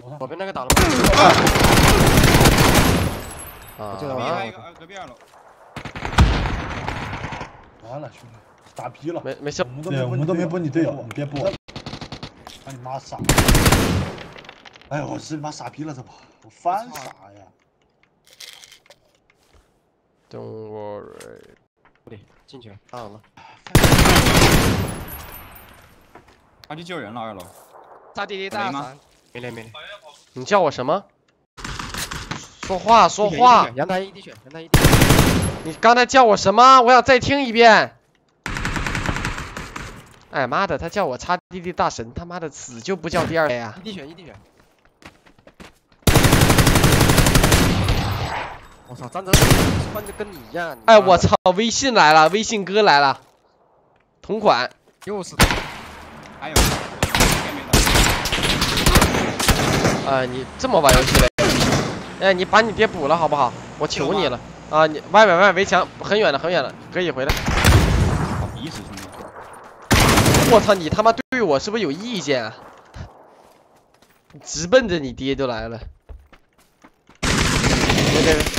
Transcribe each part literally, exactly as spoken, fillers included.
左边那个打了吗？啊，这个完了。 隔壁二楼。 完了，兄弟，傻逼了。 没没事。 对，我们都没播你队友，你别播。把你妈傻！哎呦，我是妈傻逼了，这不，我翻傻呀 ！Don't worry。对，进去了，打了。 他去救人了，二楼。 他弟弟大闪。 没来没来。你叫我什么？说话说话。 阳台一滴血，阳台一滴血。 你刚才叫我什么？我想再听一遍。哎妈的，他叫我擦地地大神，他妈的死就不叫第二遍呀！ 一滴血，一滴血。我操，张哲穿的跟你一样。 哎，我操，微信来了，微信哥来了，同款。 又是。 还有。 啊，你这么玩游戏的？哎，你把你爹补了好不好？我求你了啊！你外边外围墙很远了，很远了，可以回来。 好逼死兄弟！ 我操，你他妈对我是不是有意见啊？直奔着你爹就来了。别别别！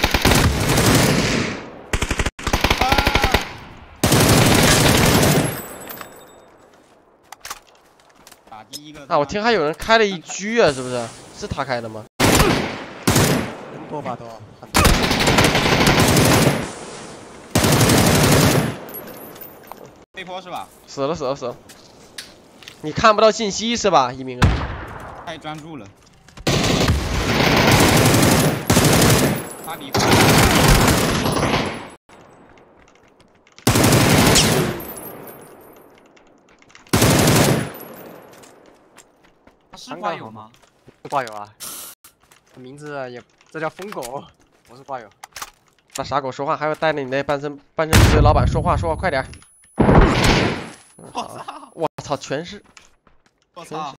打第一个。 啊，我听还有人开了一狙啊，是不是？是他开的吗？ 人多吧都。 背坡是吧？ 死了死了死了！你看不到信息是吧，一鸣啊？ 太专注了。他离。他是挂友吗？ 是挂友啊。名字也，这叫疯狗，不是挂友。 那傻狗说话还要带着你那半身半身不遂老板说话说话快点！ 我操！ 我操，全是！ 我操！